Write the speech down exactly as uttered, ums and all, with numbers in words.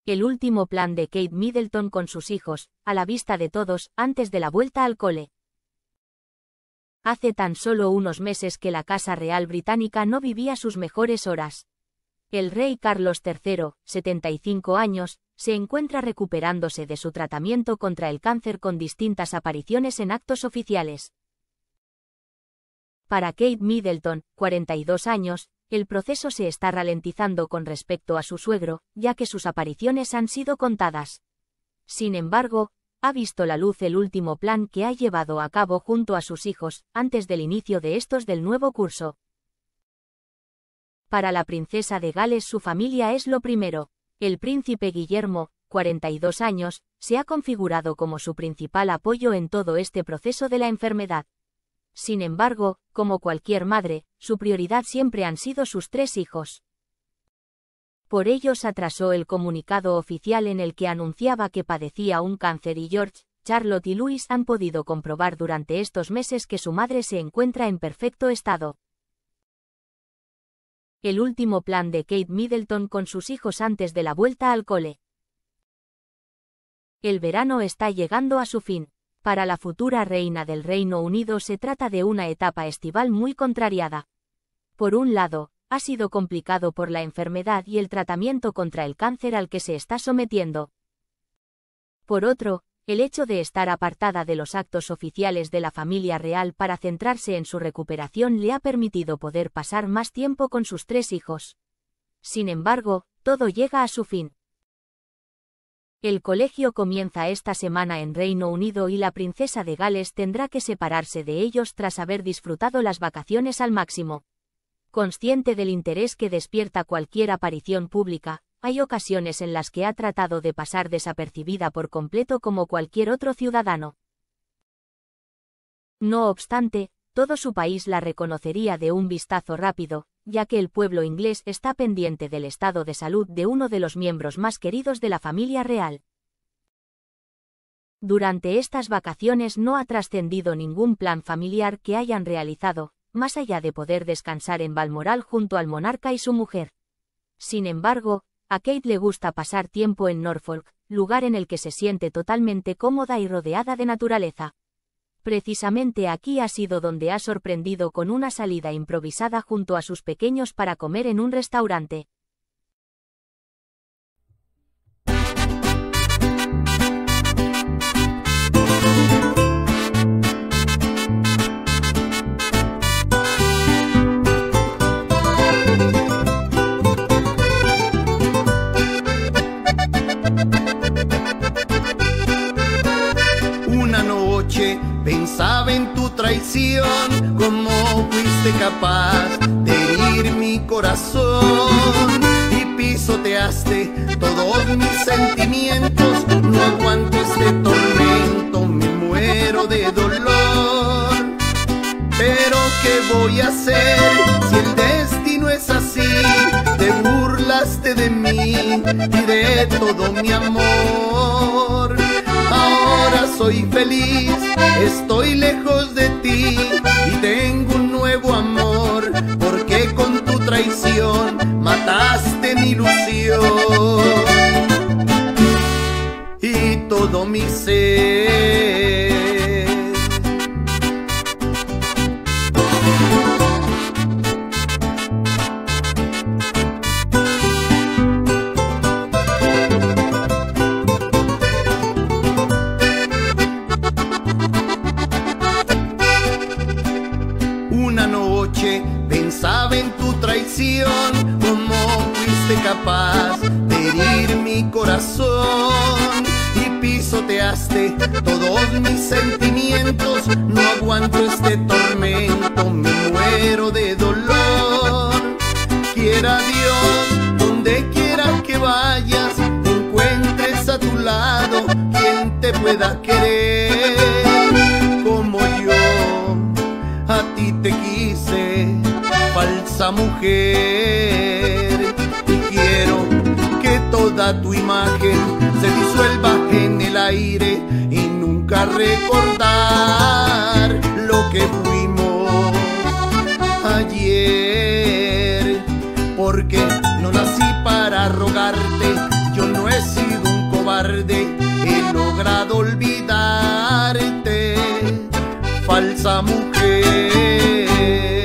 El último plan de Kate Middleton con sus hijos, a la vista de todos, antes de la vuelta al cole. Hace tan solo unos meses que la Casa Real Británica no vivía sus mejores horas. El rey Carlos tercero, setenta y cinco años, se encuentra recuperándose de su tratamiento contra el cáncer con distintas apariciones en actos oficiales. Para Kate Middleton, cuarenta y dos años, el proceso se está ralentizando con respecto a su suegro, ya que sus apariciones han sido contadas. Sin embargo, ha visto la luz el último plan que ha llevado a cabo junto a sus hijos, antes del inicio de estos del nuevo curso. Para la princesa de Gales su familia es lo primero. El príncipe Guillermo, cuarenta y dos años, se ha configurado como su principal apoyo en todo este proceso de la enfermedad. Sin embargo, como cualquier madre, su prioridad siempre han sido sus tres hijos. Por ello se atrasó el comunicado oficial en el que anunciaba que padecía un cáncer y George, Charlotte y Louis han podido comprobar durante estos meses que su madre se encuentra en perfecto estado. El último plan de Kate Middleton con sus hijos antes de la vuelta al cole. El verano está llegando a su fin. Para la futura reina del Reino Unido se trata de una etapa estival muy contrariada. Por un lado, ha sido complicado por la enfermedad y el tratamiento contra el cáncer al que se está sometiendo. Por otro, el hecho de estar apartada de los actos oficiales de la familia real para centrarse en su recuperación le ha permitido poder pasar más tiempo con sus tres hijos. Sin embargo, todo llega a su fin. El colegio comienza esta semana en Reino Unido y la princesa de Gales tendrá que separarse de ellos tras haber disfrutado las vacaciones al máximo. Consciente del interés que despierta cualquier aparición pública, hay ocasiones en las que ha tratado de pasar desapercibida por completo como cualquier otro ciudadano. No obstante, todo su país la reconocería de un vistazo rápido, ya que el pueblo inglés está pendiente del estado de salud de uno de los miembros más queridos de la familia real. Durante estas vacaciones no ha trascendido ningún plan familiar que hayan realizado, más allá de poder descansar en Balmoral junto al monarca y su mujer. Sin embargo, a Kate le gusta pasar tiempo en Norfolk, lugar en el que se siente totalmente cómoda y rodeada de naturaleza. Precisamente aquí ha sido donde ha sorprendido con una salida improvisada junto a sus pequeños para comer en un restaurante. Una noche pensaba en tu traición, cómo fuiste capaz de herir mi corazón y pisoteaste todos mis sentimientos. No aguanto este tormento, me muero de dolor. Pero ¿qué voy a hacer si el destino es así? Te burlaste de mí y de todo mi amor. Ahora soy feliz, estoy lejos de ti y tengo un nuevo amor, porque con tu traición mataste mi ilusión y todo mi ser. Una noche pensaba en tu traición, cómo fuiste capaz de herir mi corazón y pisoteaste todos mis sentimientos. No aguanto este tormento, me muero de dolor. Quiera Dios, donde quiera que vayas, encuentres a tu lado quien te pueda querer como yo a ti te quise, falsa mujer. Y quiero que toda tu imagen se disuelva en el aire y nunca recordar lo que fuimos ayer. Porque no nací para rogarte, yo no he sido un cobarde, he logrado olvidarte, falsa mujer.